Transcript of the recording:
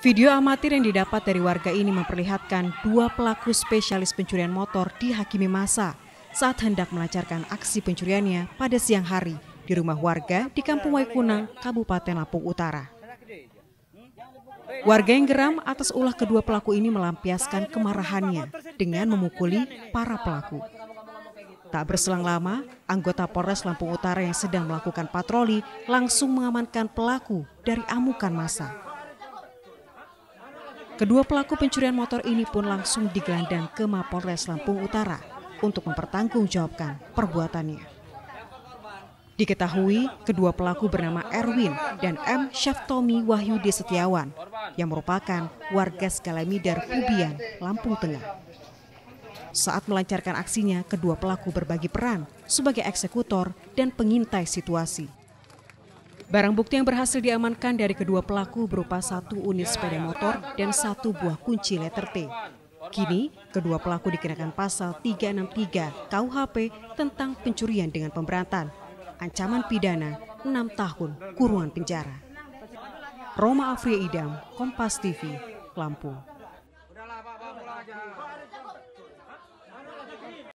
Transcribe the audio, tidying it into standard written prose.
Video amatir yang didapat dari warga ini memperlihatkan dua pelaku spesialis pencurian motor dihakimi massa saat hendak melancarkan aksi pencuriannya pada siang hari di rumah warga di Kampung Waikunang, Kabupaten Lampung Utara. Warga yang geram atas ulah kedua pelaku ini melampiaskan kemarahannya dengan memukuli para pelaku. Tak berselang lama, anggota Polres Lampung Utara yang sedang melakukan patroli langsung mengamankan pelaku dari amukan massa. Kedua pelaku pencurian motor ini pun langsung digelandang ke Mapolres Lampung Utara untuk mempertanggungjawabkan perbuatannya. Diketahui kedua pelaku bernama Erwin dan M. Syaftomi Wahyudi Setiawan yang merupakan warga Skalamidar, Pubian, Lampung Tengah. Saat melancarkan aksinya, kedua pelaku berbagi peran sebagai eksekutor dan pengintai situasi. Barang bukti yang berhasil diamankan dari kedua pelaku berupa 1 unit sepeda motor dan 1 buah kunci letter T. Kini, kedua pelaku dikenakan pasal 363 KUHP tentang pencurian dengan pemberatan. Ancaman pidana 6 tahun kurungan penjara. Roma Afria Idam, Kompas TV, Lampung.